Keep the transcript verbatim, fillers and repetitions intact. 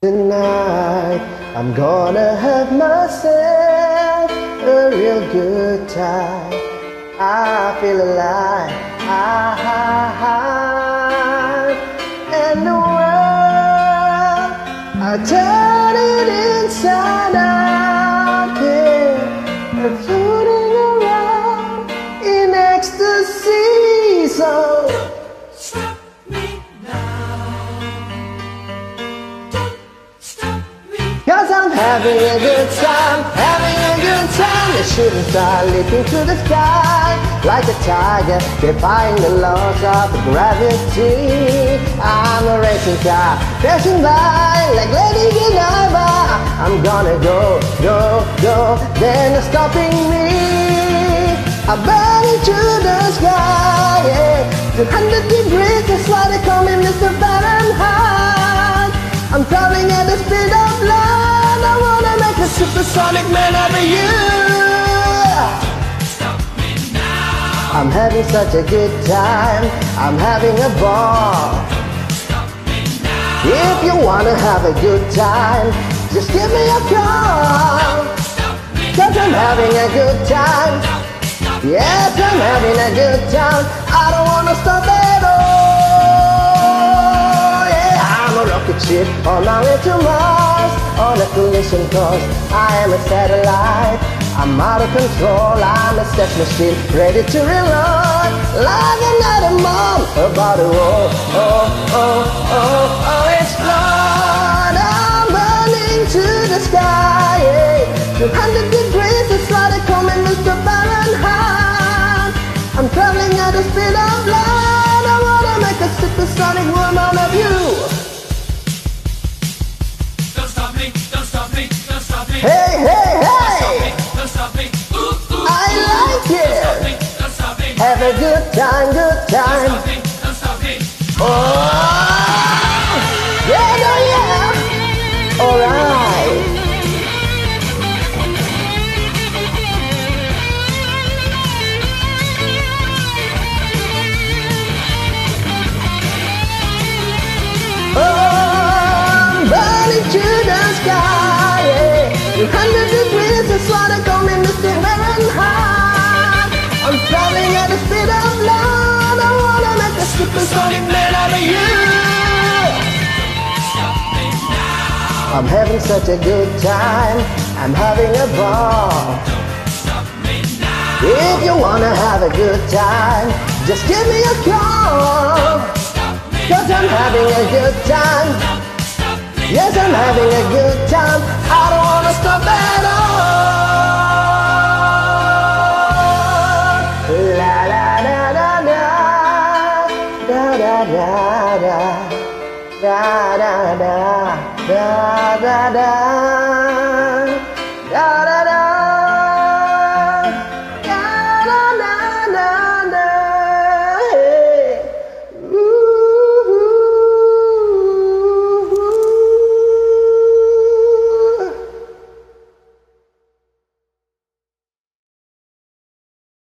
Tonight I'm gonna have myself a real good time. I feel alive, I, I, I, and the world I turn it inside out, yeah, and floating around in ecstasy. So stop me now. Don't stop me. Cause I'm having a good time, having a good time. The shooting star leaping to the sky like a tiger, defying the laws of gravity. I'm a racing car, passing by like Lady Godiva. I'm gonna go, go, go, then they're stopping me. I'm burning to the sky, yeah. two hundred degrees, that's why they call me Mister Fahrenheit. I'm traveling at the speed of light. I wanna make a supersonic man out of you. Stop me now. I'm having such a good time, I'm having a ball. Stop me now. If you wanna have a good time, just give me a call. Stop me. Cause I'm having a good time. Yes, I'm having a good time. I don't wanna stop at all. Yeah, I'm a rocket ship on my way to Mars, on a collision course. I am a satellite. I'm out of control. I'm a sex machine, ready to reload like another mom about to roll. Oh, oh, oh, oh, explode. I'm burning to the sky. Yeah. two hundred degrees, that's why they call me Mister Fahrenheit. I'm traveling at the speed of light. I wanna make a supersonic woman of you. Don't stop me, don't stop me, don't stop me. Hey, hey, hey! Don't stop me, ooh, ooh. I like Don't it! stop me, don't stop me. Have a good time, good Don't time. stop me, don't stop me. Oh! Yeah, yeah, yeah! Alright! Oh, burning to the sky, yeah. two hundred degrees, that's why they call me Mister Fahrenheit. I'm traveling at the speed of light. I wanna make a supersonic man out of you. Stop me now. I'm having such a good time, I'm having a ball. Stop me now. If you wanna have a good time, just give me a call. Stop me. Cause I'm having a good time. Stop me. Yes, I'm having a good time. I don't wanna stop at all. La la da da da da da da da da da da da da da.